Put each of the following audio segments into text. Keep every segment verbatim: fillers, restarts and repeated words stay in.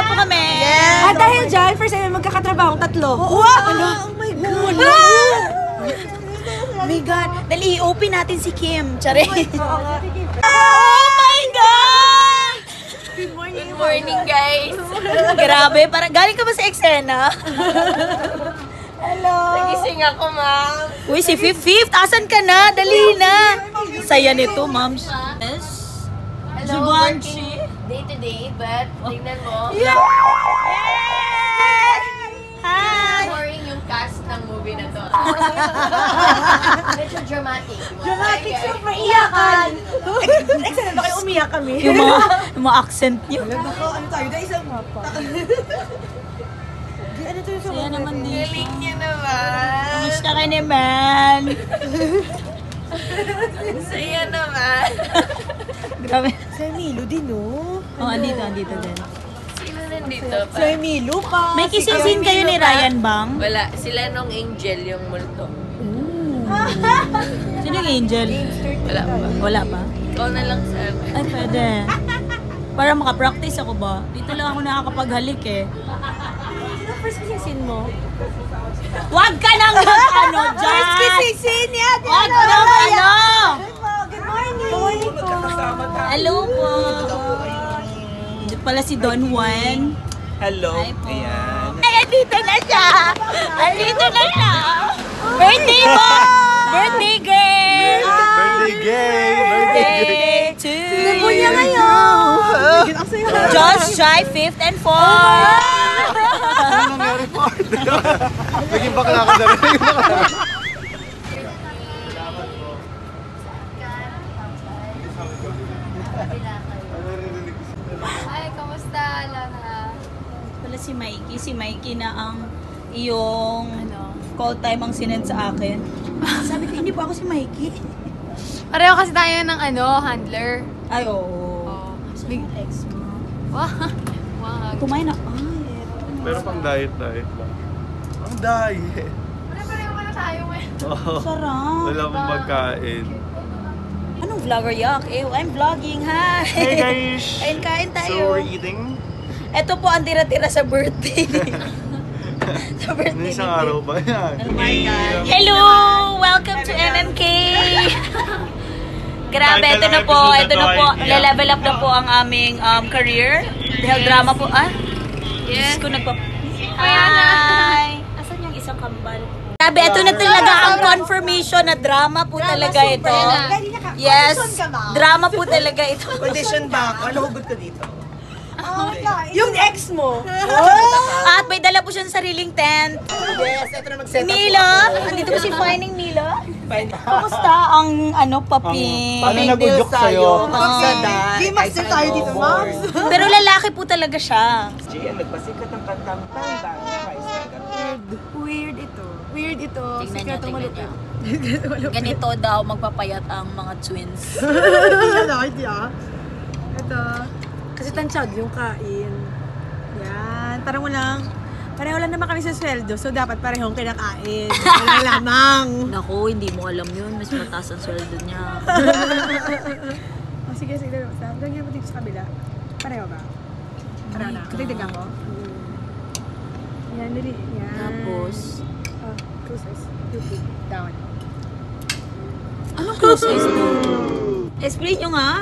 na po kami. Yes. At dahil dyan, first time magkakatrabaho tatlo. Wow! Oh my God! Oh my God. Dali, open natin si Kim. Tsare. Oh my God! Good morning. Good morning, guys. Grabe, parang galing ka ba sa eksena? Hello. Nagising ako, ma'am. Uy, si Fifth, Fifth, asan ka na? Dali na. Saya nito, ma'am. Yes. Hello, Jubanchi. working day to day, but tingnan mo. Yeah. Hi. Boring yung cast ng movie na to. Medyo dramatic. Dramatic, super iyakan. Excellent, bakit umiyak kami? Yung mga, yung mga accent niyo. Baka ano tayo, dahil isang mapa. Ano to yung Saya naman dito. Galing niya naman. Kamusta ka naman? Saya naman. Grabe. Sa Emilio din, no? Oh, andito, andito din. Sino nandito pa? Sa Emilio pa. May kissing scene kayo ni Ryan Bang? Wala. Sila nung Angel yung multo. Sino yung Angel? Wala pa. Wala ba? Ikaw na lang sa amin. Ay, pwede. Para makapractice ako ba? Dito lang ako nakakapaghalik eh. Sino first kissing scene mo? Huwag ka nang ano dyan! First kissing scene yan! Huwag nang ano! Good morning! Good morning po! Hello po! Dito pala si Don Juan. Hello. Hi po. Ayan. Ay, andito na siya! Andito na siya! Birthday mo! Birthday girl! Birthday gay! Birthday gay! Birthday to Ano niya ngayon? Just shy fifth and fourth! Ano nangyari po? Naging bakla ka na rin. Naging bakla ka. Hi, kamusta, Lana? Wala si Mikey. Si Mikey na ang iyong call time ang sinend sa akin. Sabi ko, hindi po ako si Mikey. Pareho kasi tayo ng ano, handler. Ay, oo. Oh. Big ex mo. Wag. Wag. Kumain na. Ay, Pero pang diet diet lang. Ang diet. Pareho ka na tayo ngayon. Oh, sarap. wala pang pagkain. Anong vlogger yak? Ew, I'm vlogging. Hi! Hey guys! Kain-kain So tayo. we're eating? Ito po ang tira-tira sa birthday. Sa birthday. Ano isang ni araw ba yan? Oh my God. Hello! Welcome to M M K! Grabe, ito na po. Ito na po. Le-level up na po ang aming um, career. Dahil drama po. Ah? Yes. Ko nagpa... Hi! Asan yung isang kambal? Grabe, ito na talaga ang confirmation na drama po talaga ito. Yes, drama po talaga ito. Audition ba ako? Ano hugot ko dito? Yung ex mo. At may dala po siya sa sariling tent. Yes, ito na mag-set up. Milo! Andito po si Finding Milo. Kamusta ang ano, papi? Ano nagudyok sa'yo? Di master tayo dito, ma'am. Pero lalaki po talaga siya. Gian, nagpasikat ang kantang Tandang. Weird ito. Weird ito. Tingnan niyo, Sikretong tingnan malupit. niyo. Ganito daw magpapayat ang mga twins. Ano, hindi ah. Ito. Kasi tansyad yung kain. Yan. Parang walang, pareho lang naman kami sa sweldo. So, dapat parehong kinakain. Wala lamang. Naku, hindi mo alam yun. Mas mataas ang sweldo niya. Oh, sige, sige. Lagyan mo dito sa kabila. Pareho ba? Pareho na. Katigdagan ko. Yan, dali. Yan. Tapos, Oh, close eyes. Repeat. Down. anong close eyes daw? Explain nyo nga.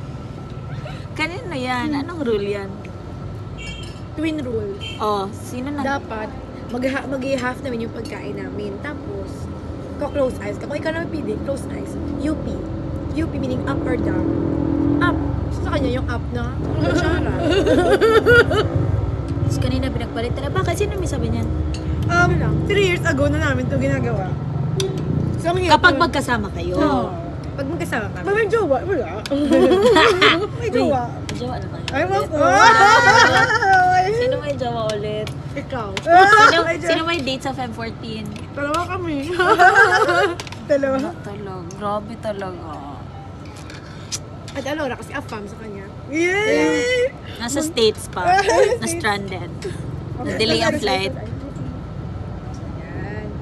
Kanino yan? Anong rule yan? Twin rule. Oh, sino na? Dapat, mag- mag-i-half namin yung pagkain namin. Tapos, ko-close eyes ka. Kung ikaw naman pili, close eyes. U P. U P meaning up or down. Up. So, sa kanya yung up na. Kutsara. Tapos kanina pinagpalit na. Bakit? Sino may sabi niyan? Um, three years ago na namin ito ginagawa. So, ang hirap Kapag naman. magkasama kayo. Oo. Pag magkasama kami. Pag may jowa, wala. May jowa. May jowa na kayo. Ay, mo. Sino may jowa ulit? Ikaw. Sino, sino may date sa Feb fourteen? Dalawa kami. Dalawa. Talaga, grabe talaga. At Alora kasi afam sa kanya. Yay! Nasa States pa. Na-stranded. Na-delay ang flight. Yan.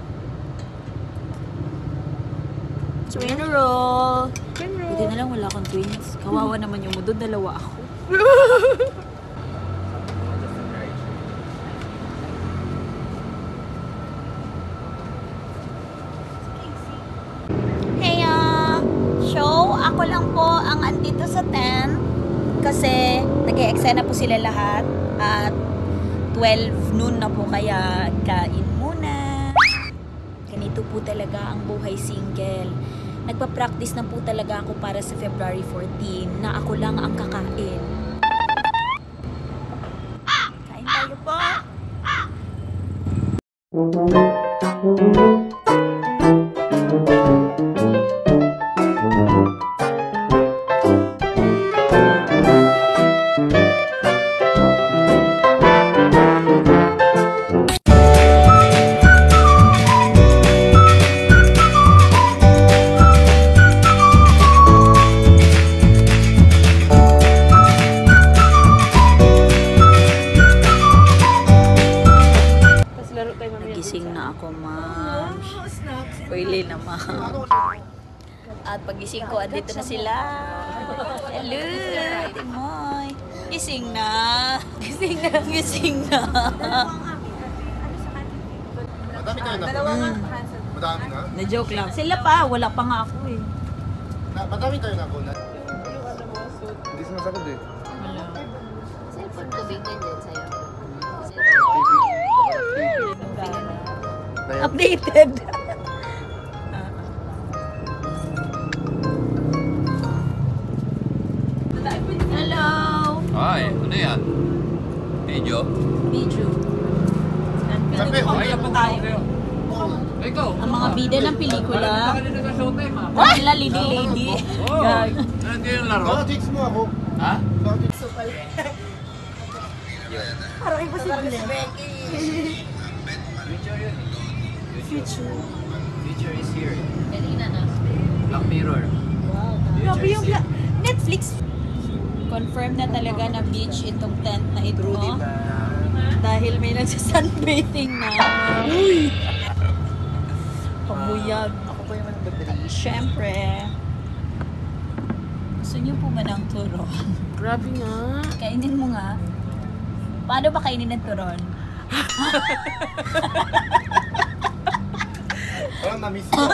Twin roll. Twin roll. Buti na lang wala akong twins. Kawawa naman yung mundo, dalawa ako. lang po ang andito sa tent kasi nag-e-eksena po sila lahat at twelve noon na po kaya kain muna. Ganito po talaga ang buhay single. Nagpa-practice na po talaga ako para sa February fourteen na ako lang ang kakain. Kain tayo po! Gising na ako, ma'am. Pwede na, ma'am. At pagising ko, andito na sila. Hello, Timoy. Gising na. Gising na. Gising na. Madami kayo na. Madami na? Na-joke lang. Sila pa, wala pa nga ako eh. Na, madami kayo na ako na. Hindi sumasagot eh. Cellphone ko, big din din sa'yo. Updated. Hello. Ay, ano yan? Video? Video. Sabi, Ay, ang tayo. Ikaw? Ang mga bida ng pelikula. Baka din ka showtime ha? Wala, lady lady. Oo. Gag. Nandiyo yung laro? baka jigs mo ako. Ha? Baka jigs. Parang imposible. Future yun. Future. Future is here. Kanina na. Black Mirror. Grabe yung bla- Netflix. Confirm na talaga na beach itong tent na ito. Dahil may nagsasunbathing na. Uy! Pabuyag. Ako pa yung nagdadri. Siyempre. Gusto niyo po ba ng turon? Grabe nga. Kainin mo nga. Paano ba kainin ng turon? Parang na-miss ko.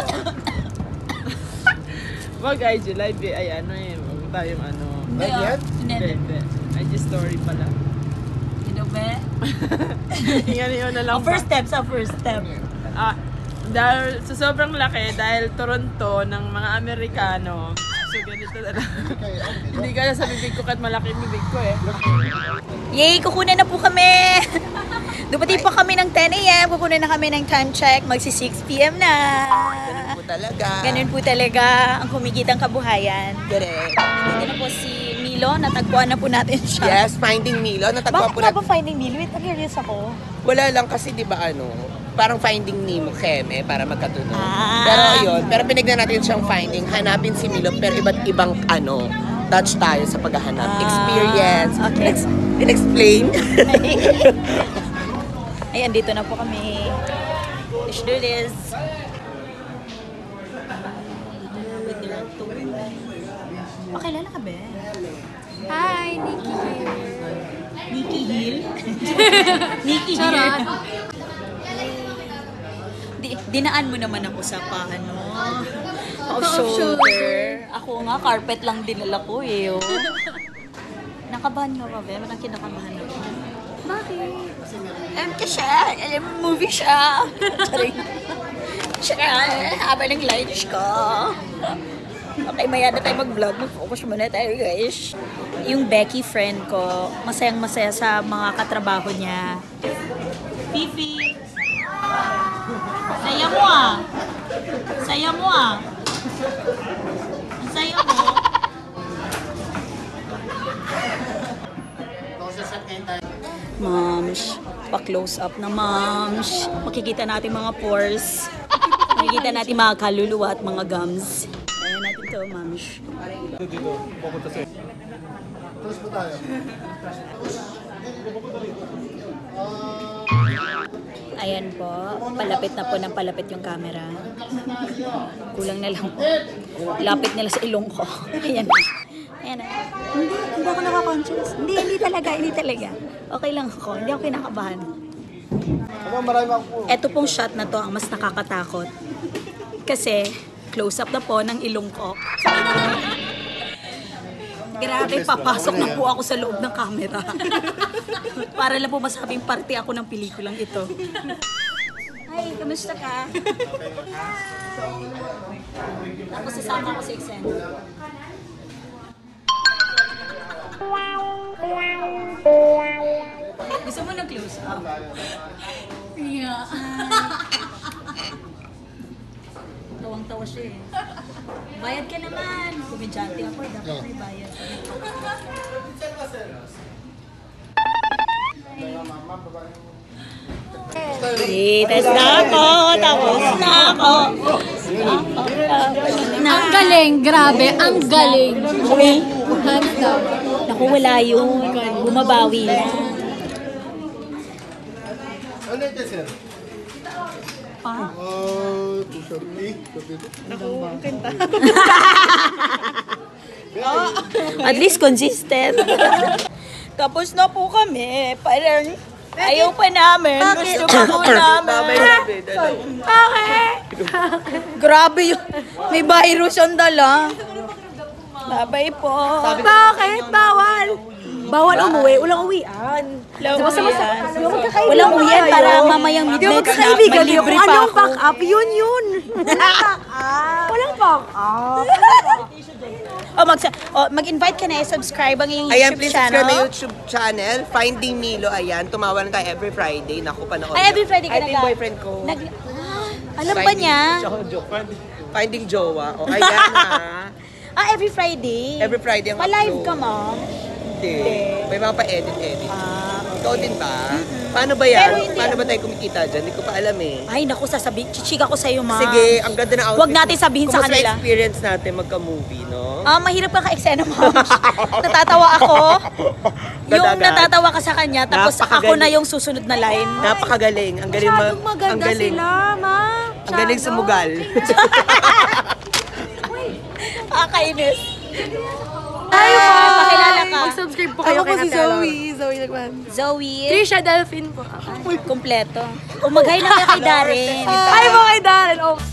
Wag I G live eh. Ay ano eh. Wag tayong ano. Hindi Not ah. yet? Hindi. Hindi, hindi. I G story pala. Sino ba? Ingan yun na lang Ang first step sa first step. Ah, dahil sa sobrang laki, dahil Toronto ng mga Amerikano. So ganito na lang. Hindi ka na sa bibig ko kahit malaki yung bibig ko eh. Yay! Kukunin na po kami! Dumating pa kami ng ten a m Kukunin na kami ng time check. Magsi six p m na. Po talaga. Ganun po talaga ang kumikitang kabuhayan. Correct. Dito na po si Milo. Natagpuan na po natin siya. Yes, Finding Milo. Natagpuan Bakit po nga natin. ba finding Milo? Wait, curious ako. Wala lang kasi, di ba ano, parang Finding Nemo Keme para magkatunog. Ah. Pero yun, pero pinignan natin siyang finding. Hanapin si Milo, pero iba't ibang ano, touch tayo sa paghahanap. Ah, Experience. okay. Ex- explain Ayan, dito na po kami. Let's do this. Pakilala ka ba? Hi, Nikki here. Nikki Hill? Nikki Hill? Charot. Di, dinaan mo naman ako sa paano. Off Off-shoulder. shoulder. Ako nga, carpet lang dinala ko eh. Oh. Nakabahan ka ba, Be? Parang kinakabahan ako. Bakit? Alam ka siya. Alam mo, movie siya. Charing. Siya, habang ng lunch ko. Okay, maya na tayo mag-vlog. Mag-focus muna tayo, guys. Yung Becky friend ko, masayang masaya sa mga katrabaho niya. Fifi! Saya mo ah! Saya mo ah! Ang saya mo! Moms, pa-close up na moms. Makikita natin mga pores. Makikita natin mga kaluluwa at mga gums. Ayan natin to, moms. Dito, pupunta sa'yo. Tapos po tayo. Ayan po, palapit na po ng palapit yung camera. Kulang na lang po. Lapit nila sa ilong ko. Ayan na. Ayan na. Hindi, hindi ako nakakonscious. Hindi, hindi talaga, hindi talaga. Okay lang ako, hindi ako kinakabahan. Ano, marami ako po. Ito pong shot na to ang mas nakakatakot. Kasi, close up na po ng ilong ko. Grabe, papasok na po ako sa loob ng camera. Para lang po masabing parte ako ng pelikulang ito. Hi, kamusta ka? Tapos sasama ko sa eksena. Gusto mo ng close up? Yeah. Tawang-tawa siya eh. Bayad ka naman. Komedyante ako, dapat may bayad. Hey, test na ako. Tapos na ako. Ang galing, grabe, ang galing. Uy, Hands down. naku, wala yun. Bumabawi na. Ano yun, sir? Ah? Ah, two thirty. At least consistent. Tapos na po kami. Parang ayaw pa namin. Gusto pa po namin. Bakit? Grabe yun. May virus yung dala. Babay po. Bakit? Bawal! Bawal umuwi, walang uwian. Walang Basta mas- uwian. yung magkakaibigan Walang mo uwian kayo. para mamayang Di ba midnight magkakaibigan snack, niyo? may Kung libre pa anong ako. back up, yun yun. Walang back up. Walang back up. Oh, mag oh, mag-invite ka na i-subscribe ang iyong Ayan, YouTube please channel. subscribe my YouTube channel, Finding Milo. Ayan, tumawa na tayo every Friday. Naku, panoorin. Ay, every Friday ka Ito yung nag- boyfriend ko. Nag ah, alam ba niya? Finding Jowa. O, ayan ha. Ah, every Friday. Every Friday ang Pa-live upload. ka, ma'am. Hindi. May mga pa-edit-edit. Ah, Ikaw din ba? Paano ba yan? Pero hindi. Paano ba tayo kumikita dyan? Hindi ko pa alam eh. ay, naku, sasabihin. Chichika ko sa'yo, ma'am. Sige, ang ganda ng outfit. Huwag natin sabihin sa Kumusta kanila. experience natin magka-movie, no? Ah, mahirap ka ka-eksena, ma'am. Natatawa ako. Yung Gadagan. natatawa ka sa kanya, tapos ako Napakagaling. na yung susunod na line. Napakagaling. Ang galing ma- Masyadong ang maganda galing. sila, ma. Ang galing sumugal. Ah, kainis. Ay, Ah, pakilala ka. Mag-subscribe po kayo Ako kay po si Nate Laura. Zoe. Zoe Lagman. Zoe. Trisha Delphine po. Kompleto. Umagay na kayo kay Darren. Hi po kay Darren. Oh.